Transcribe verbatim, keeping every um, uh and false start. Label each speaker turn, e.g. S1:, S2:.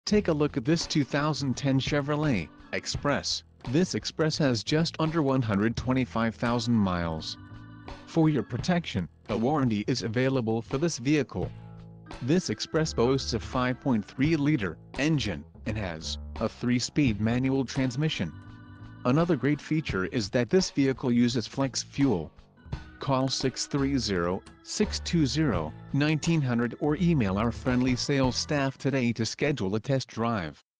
S1: Take a look at this two thousand ten Chevrolet Express. This Express has just under one hundred twenty-five thousand miles. For your protection, a warranty is available for this vehicle. This Express boasts a five point three liter engine and has a three-speed manual transmission. Another great feature is that this vehicle uses flex fuel. Call six three zero, six two zero, one nine zero zero or email our friendly sales staff today to schedule a test drive.